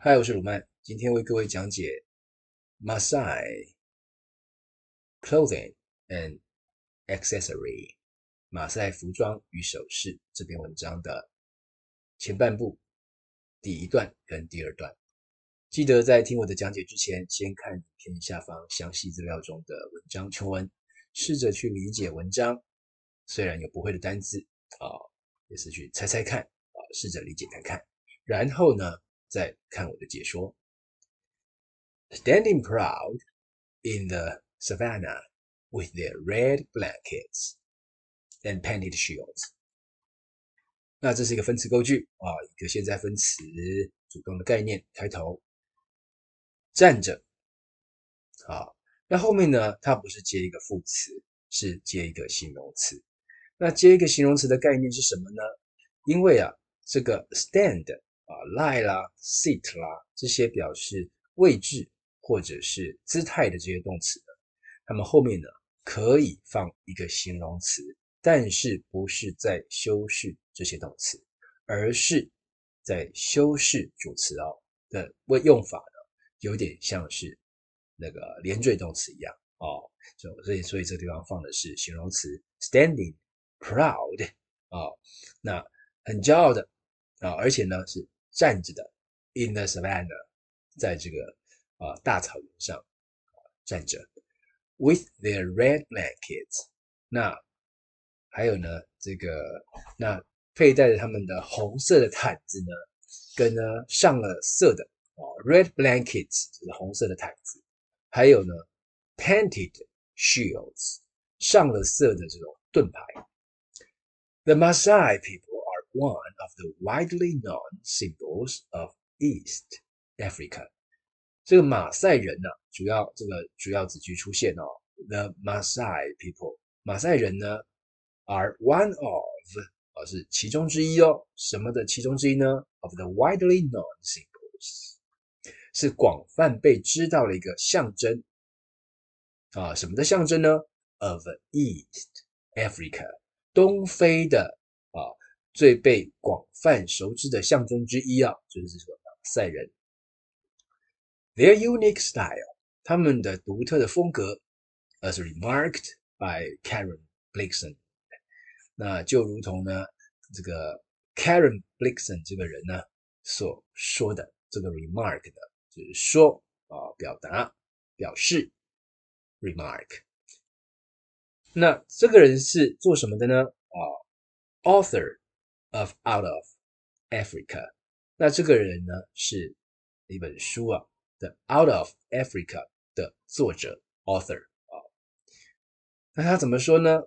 嗨，我是鲁曼，今天为各位讲解 Maasai Clothing and Accessory 马赛服装与首饰这篇文章的前半部第一段跟第二段。记得在听我的讲解之前，先看影片下方详细资料中的文章全文，试着去理解文章。虽然有不会的单字也是去猜猜看试着理解看看。然后呢，再看我的解说。Standing proud in the savannah with their red blankets and painted shields。那这是一个分词构句一个现在分词主动的概念开头，站着那后面呢，它不是接一个副词，是接一个形容词。那接一个形容词的概念是什么呢？因为这个 stand lie 啦 sit 啦这些表示位置或者是姿态的这些动词呢，它们后面呢可以放一个形容词，但是不是在修饰这些动词，而是在修饰主词的用法呢，有点像是那个连缀动词一样所以这个地方放的是形容词 standing proud那很骄傲的而且呢是站着的 in the savannah 在这个大草原上站着 with their red blankets 那还有呢那佩戴着他们的红色的毯子呢跟呢上了色的red blankets 就是红色的毯子，还有呢 painted shields 上了色的这种盾牌。The Maasai people are one of the widely known symbols of East Africa。这个马赛人呢，主要子句出现The Maasai people， 马赛人呢 are one of 是其中之一什么的其中之一呢 ？Of the widely known symbols， 是广泛被知道的一个象征什么的象征呢 ？Of East Africa， 东非的最被广泛熟知的象征之一就是这个马赛人。Their unique style， 他们的独特的风格 ，as remarked by Karen Blixen。那就如同呢，这个 Karen Blixen 这个人呢所说的，这个 remark 呢，就是说表达、表示 remark。那这个人是做什么的呢？Author of Out of Africa。那这个人呢是一本书的 Out of Africa 的作者 author 那他怎么说呢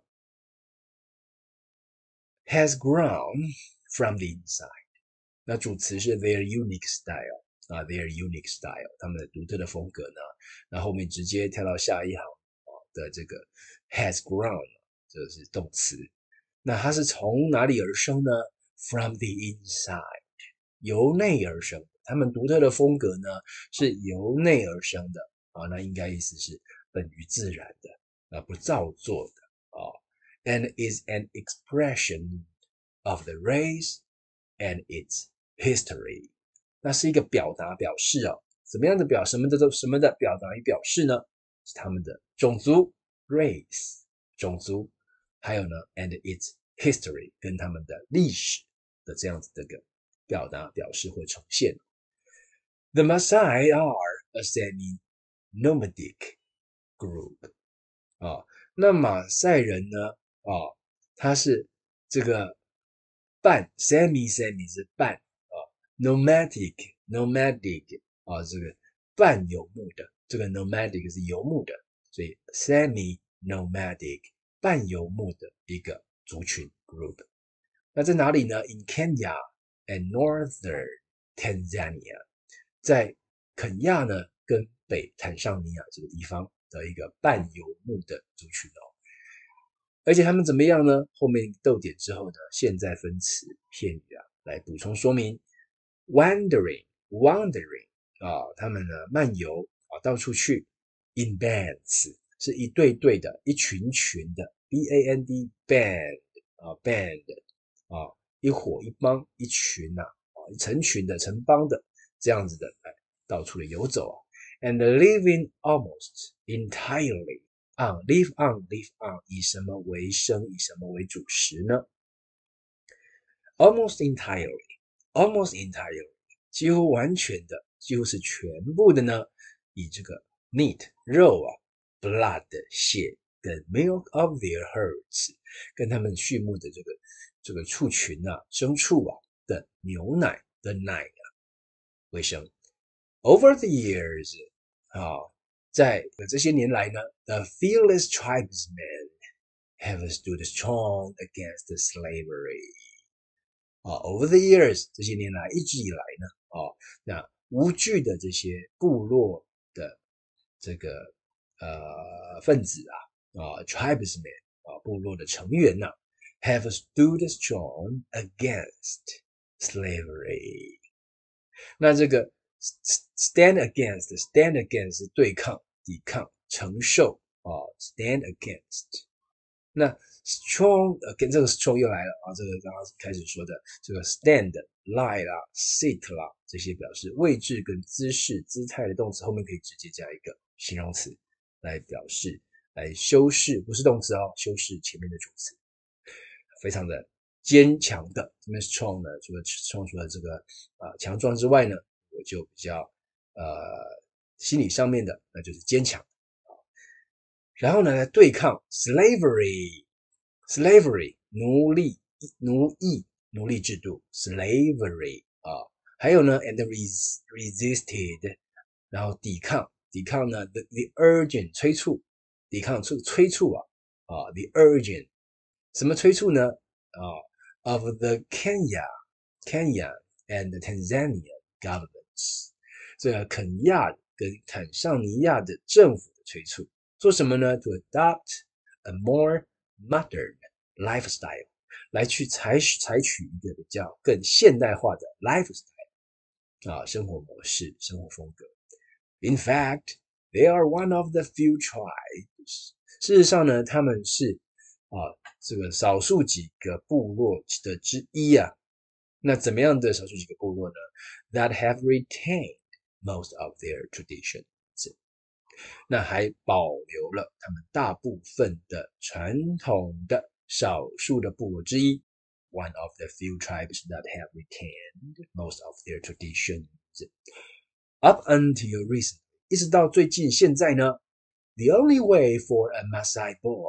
？Has grown from the inside。那主词是 their unique style their unique style， 他们的独特的风格呢。那后面直接跳到下一行的这个 has grown， 这是动词。那它是从哪里而生呢 ？From the inside， 由内而生的。他们独特的风格呢是由内而生的那应该意思是本于自然的不造作的and is an expression of the race and its history。那是一个表达表示什么的表达与表示呢？是他们的种族 race 种族，还有呢 and its history 跟他们的历史的这样子的一个表达表示或呈现。The Maasai are a semi-nomadic group 那马赛人呢他是这个半 semi 是半nomadic 这个半游牧的，这个 nomadic 是游牧的，所以 semi-nomadic 半游牧的一个族群 group。那在哪里呢 ？In Kenya and northern Tanzania， 在肯亚呢跟北坦桑尼亚这个地方的一个半游牧的族群而且他们怎么样呢？后面逗点之后呢，现在分词片语来补充说明。wandering 他们呢漫游到处去。in bands 是一对对的，一群群的 band band band 一伙一帮一群成群的城邦的这样子的到处的游走，and living almost entirely live on 以什么为生，以什么为主食呢？ almost entirely 几乎完全的，几乎是全部的呢，以这个 meat 肉blood 血跟 milk of their herds 跟他们畜牧的这个畜群牲畜的牛奶的奶为生。Over the years 在这些年来呢 the fearless tribesmen have stood strong against slavery over the years 这些年来一直以来呢那无惧的这些部落的这个分子tribesmen 部落的成员have stood strong against slavery 那这个 stand against 是对抗抵抗承受stand against 那 strong against 这个 strong 又来了这个刚刚开始说的这个 stand lie 啦 sit 啦这些表示位置跟姿势姿态的动词后面可以直接加一个形容词来表示来修饰不是动词修饰前面的主词非常的坚强的这边 strong 呢除了 strong 除了这个强壮之外呢我就比较心理上面的那就是坚强然后呢来对抗 slavery 奴隶制度 slavery 还有呢 and resisted 然后抵抗呢 the urgent 催促抵抗催促the urgent 什么催促呢of the Kenyan and Tanzanian governments 这个肯亚跟坦桑尼亚的政府的催促做什么呢 to adopt a more modern lifestyle 来去采取一个比较更现代化的 lifestyle 生活模式生活风格 In fact they are one of the few tribes 事实上呢他们是这个少数几个部落的之一那怎么样的少数几个部落呢 that have retained most of their traditions 那还保留了他们大部分的传统的少数的部落之一 one of the few tribes that have retained most of their traditions up until recently 一直到最近现在呢 the only way for a Maasai boy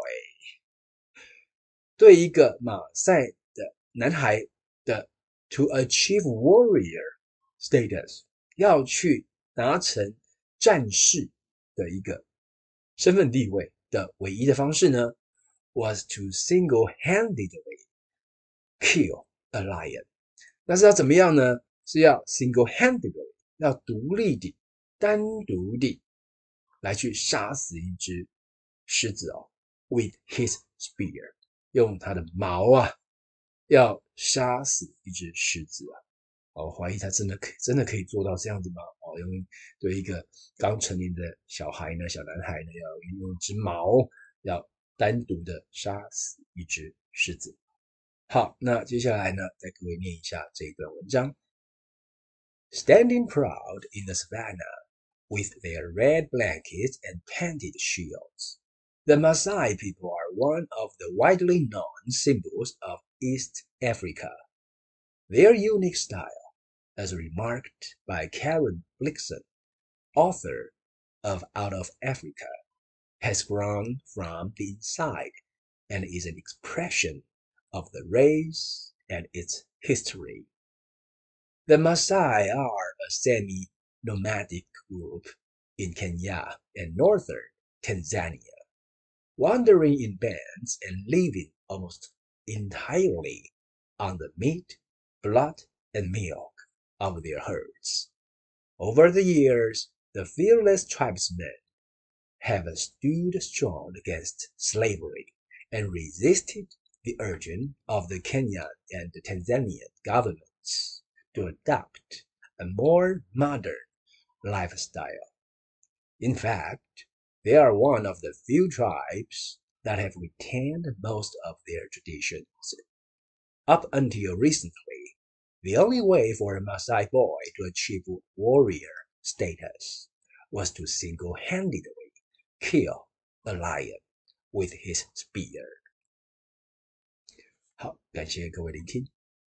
对一个马赛的男孩的 to achieve warrior status 要去达成战士的一个身份地位的唯一的方式呢 was to single-handedly kill a lion 那是要怎么样呢是要 single-handedly 要独立的单独的来去杀死一只狮子with his spear用他的矛要杀死一只狮子我怀疑他真的可以做到这样子吗对一个刚成年的小孩呢小男孩呢要用一只矛要单独的杀死一只狮子好那接下来呢再各位念一下这一段文章 Standing proud in the savannah with their red blankets and painted shields The Maasai people are one of the widely known symbols of East Africa. Their unique style, as remarked by Karen Blixen, author of Out of Africa, has grown from the inside and is an expression of the race and its history. The Maasai are a semi-nomadic group in Kenya and northern Tanzania.Wandering in bands and living almost entirely on the meat, blood, and milk of their herds. Over the years, the fearless tribesmen have stood strong against slavery and resisted the urging of the Kenyan and Tanzanian governments to adopt a more modern lifestyle. In fact,They are one of the few tribes that have retained most of their traditions. Up until recently, the only way for a Maasai boy to achieve warrior status was to single-handedly kill a lion with his spear. 好，感谢各位聆听。